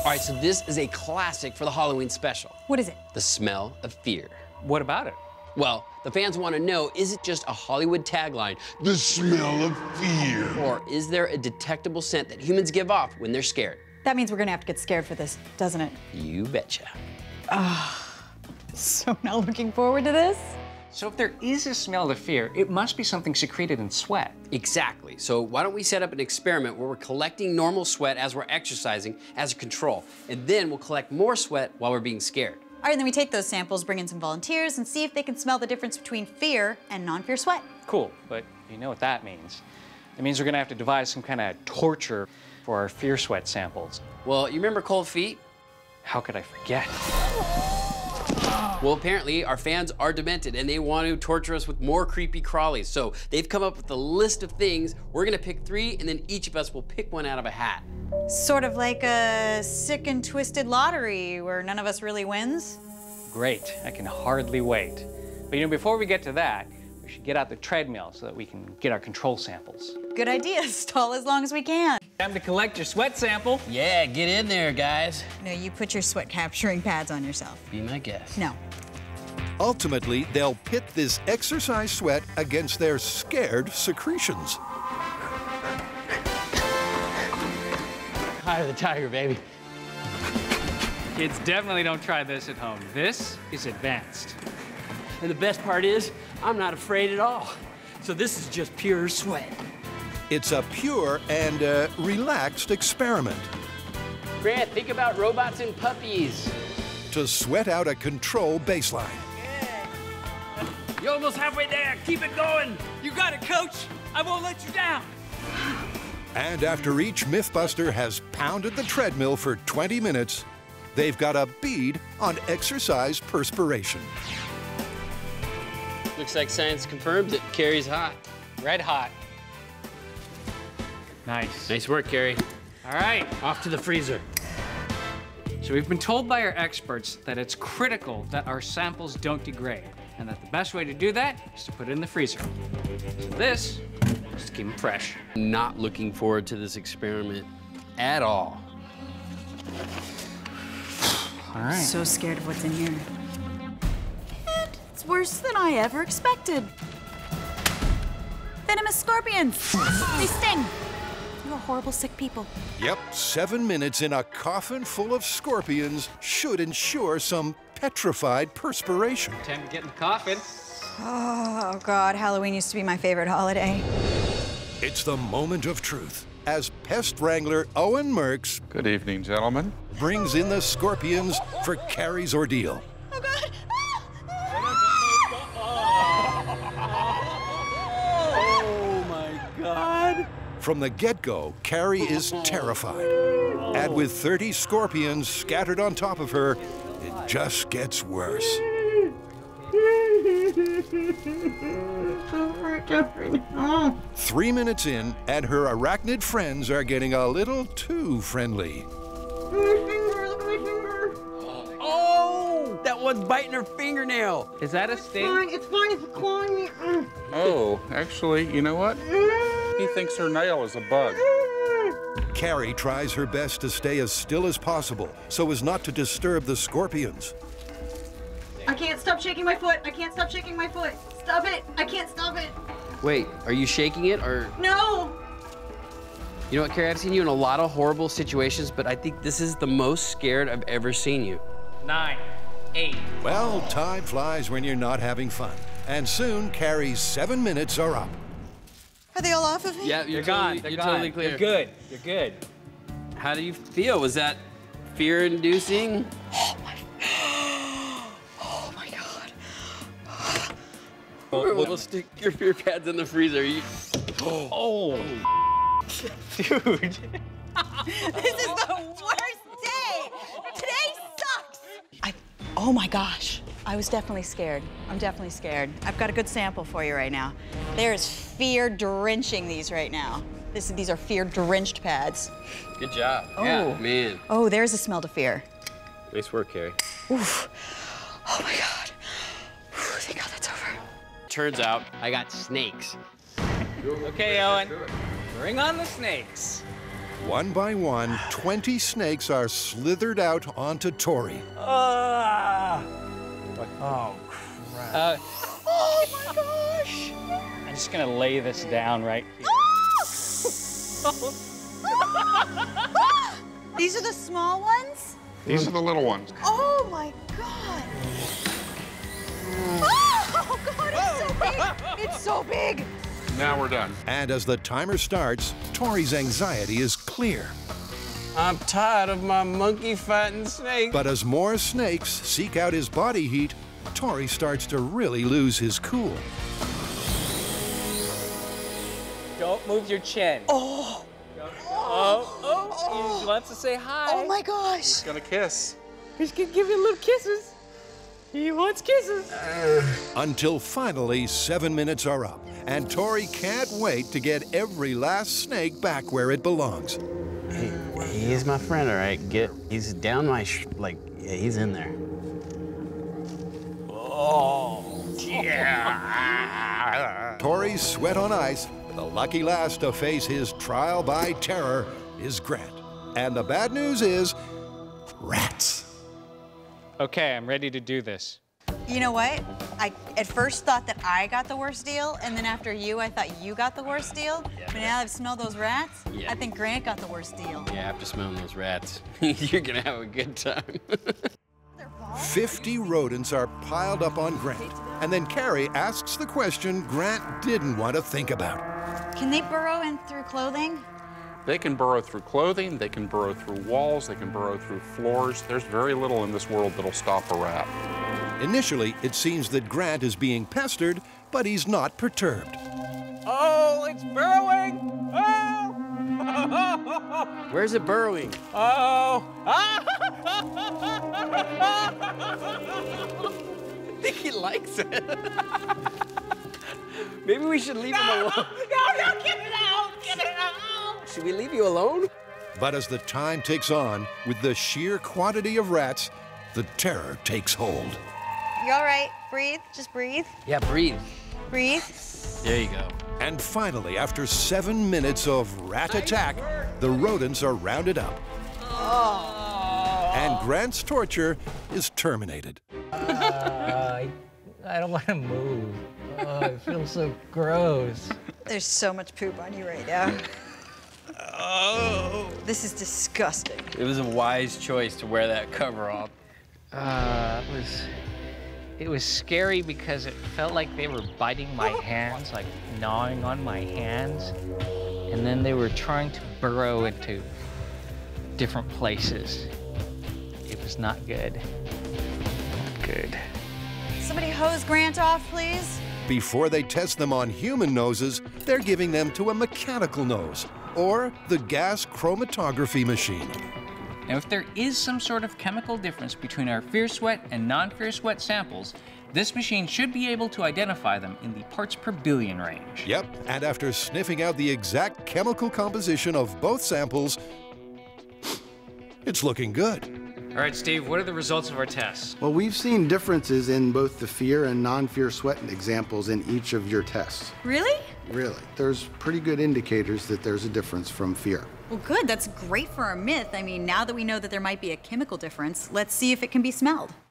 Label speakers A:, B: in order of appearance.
A: All right, so this is a classic for the Halloween special.
B: What is it?
A: The smell of fear.
C: What about it?
A: Well, the fans want to know, is it just a Hollywood tagline,
D: The smell of fear.
A: or is there a detectable scent that humans give off when they're scared?
B: That means we're gonna have to get scared for this, doesn't it?
A: You betcha.
B: So now looking forward to this?
C: So if there is a smell of fear, it must be something secreted in sweat.
A: Exactly. So why don't we set up an experiment where we're collecting normal sweat as we're exercising as a control, and then we'll collect more sweat while we're being scared.
B: All right, then we take those samples, bring in some volunteers, and see if they can smell the difference between fear and non-fear sweat.
C: Cool, but you know what that means. It means we're gonna have to devise some kind of torture for our fear sweat samples.
A: Well, you remember cold feet?
C: How could I forget?
A: Well, apparently our fans are demented and they want to torture us with more creepy crawlies. So they've come up with a list of things. We're gonna pick 3 and then each of us will pick one out of a hat.
B: Sort of like a sick and twisted lottery where none of us really wins.
C: Great, I can hardly wait. But you know, before we get to that, we should get out the treadmill so that we can get our control samples.
B: Good idea, stall as long as we can.
C: Time to collect your sweat sample.
A: Yeah, get in there, guys.
B: No, you put your sweat capturing pads on yourself.
A: Be my guest.
B: No.
E: Ultimately, they'll pit this exercise sweat against their scared secretions.
A: Eye of the tiger, baby.
C: Kids, definitely don't try this at home. This is advanced.
A: And the best part is, I'm not afraid at all. So this is just pure sweat.
E: It's a pure and relaxed experiment
A: Grant, think about robots and puppies.
E: to sweat out a control baseline.
A: You're almost halfway there. Keep it going.
C: You got it, Coach. I won't let you down.
E: And after each Mythbuster has pounded the treadmill for 20 minutes, they've got a bead on exercise perspiration.
A: Looks like science confirms it. Carrie's hot.
C: Red hot. Nice.
A: Nice work, Carrie.
C: All right.
A: Off to the freezer.
C: So we've been told by our experts that it's critical that our samples don't degrade, and that the best way to do that is to put it in the freezer. So this is to keep them fresh.
A: Not looking forward to this experiment at all.
C: All right.
B: So scared of what's in here. And it's worse than I ever expected. Venomous scorpions. They sting. You're horrible, sick people.
E: Yep, 7 minutes in a coffin full of scorpions should ensure some petrified perspiration.
C: Time to get in the coffin.
B: Oh, God, Halloween used to be my favorite holiday.
E: It's the moment of truth as pest wrangler Owen Merks
D: Good evening, gentlemen.
E: brings in the scorpions for Carrie's ordeal.
B: Oh, God.
A: Oh my God.
E: From the get-go, Carrie is terrified. And with 30 scorpions scattered on top of her, it just gets worse. 3 minutes in, and her arachnid friends are getting a little too friendly.
A: Oh, that one's biting her fingernail.
C: Is that a sting?
F: It's fine, it's clawing me.
D: Oh, actually, you know what? He thinks her nail is a bug.
E: Carrie tries her best to stay as still as possible so as not to disturb the scorpions.
F: I can't stop shaking my foot. I can't stop shaking my foot. Stop it. I can't stop it.
A: Wait, are you shaking it or?
F: No.
A: You know what, Carrie, I've seen you in a lot of horrible situations, but I think this is the most scared I've ever seen you.
C: 9, 8.
E: Well, time flies when you're not having fun. And soon, Carrie's 7 minutes are up.
B: Are they all off of me?
A: Yeah,
C: You're gone. They're
A: You're
C: gone.
A: totally clear.
C: You're good. You're good.
A: How do you feel? Was that fear-inducing?
B: Oh, my God.
A: We'll stick your fear pads in the freezer.
C: Oh. Dude.
B: This is the worst day. Today sucks. Oh my gosh. I was definitely scared. I'm definitely scared. I've got a good sample for you right now. There is fear drenching these right now. These are fear drenched pads.
A: Good job.
B: Oh.
A: Yeah, man.
B: Oh, there's a smell to fear.
A: Nice work, Carrie.
B: Oof. Oh my God. Whew, thank God that's over.
A: Turns out I got snakes.
C: Okay, Owen. Bring on the snakes.
E: One by one, 20 snakes are slithered out onto Tori.
C: Oh, crap.
B: Oh my gosh!
C: I'm just gonna lay this down right here.
B: These are the small ones?
D: These are the little ones.
B: Oh my God! Oh God, it's so big! It's so big!
D: Now we're done.
E: And as the timer starts, Tori's anxiety is clear.
A: I'm tired of my monkey fighting snake.
E: But as more snakes seek out his body heat, Tori starts to really lose his cool.
C: Don't move your chin.
B: Oh!
C: He wants to say hi.
B: Oh my gosh!
D: He's gonna kiss.
C: He's gonna give you little kisses. He wants kisses.
E: Until finally 7 minutes are up, and Tori can't wait to get every last snake back where it belongs.
A: He's my friend, all right? He's down my yeah, he's in there. Oh, yeah.
E: Tori's sweat on ice. The lucky last to face his trial by terror is Grant. And the bad news is rats.
C: Okay, I'm ready to do this.
B: You know what? I at first thought that I got the worst deal, and then after you, I thought you got the worst deal. But now I've smelled those rats, I think Grant got the worst deal.
A: Yeah, after smelling those rats, you're gonna have a good time.
E: 50 rodents are piled up on Grant. And then Carrie asks the question Grant didn't want to think about.
B: Can they burrow in through clothing?
D: They can burrow through clothing, they can burrow through walls, they can burrow through floors. There's very little in this world that'll stop a rat.
E: Initially, it seems that Grant is being pestered, but he's not perturbed.
C: Oh, it's burrowing! Oh!
A: Where's it burrowing?
C: Oh!
A: I think he likes it. Maybe we should leave him alone.
C: No, get it out! Get it out!
A: Should we leave you alone?
E: But as the time ticks on, with the sheer quantity of rats, the terror takes hold.
B: You all right? Breathe. Just breathe.
A: Yeah, breathe.
B: Breathe.
A: There you go.
E: And finally, after 7 minutes of rat attack, the rodents are rounded up.
C: Oh.
E: And Grant's torture is terminated.
G: I don't want to move. Oh, it feels so gross.
B: There's so much poop on you right now.
A: Oh.
B: This is disgusting.
A: It was a wise choice to wear that cover off.
C: It was scary because it felt like they were biting my hands, like gnawing on my hands. And then they were trying to burrow into different places. It was not good. Not good.
B: Somebody hose Grant off, please.
E: Before they test them on human noses, they're giving them to a mechanical nose, or the gas chromatography machine.
C: Now, if there is some sort of chemical difference between our fierce sweat and non-fierce sweat samples, this machine should be able to identify them in the parts per billion range.
E: Yep, and after sniffing out the exact chemical composition of both samples, it's looking good.
C: All right, Steve, what are the results of our tests?
H: Well, we've seen differences in both the fear and non-fear sweat examples in each of your tests.
B: Really?
H: Really. There's pretty good indicators that there's a difference from fear.
B: Well, good. That's great for our myth. I mean, now that we know that there might be a chemical difference, let's see if it can be smelled.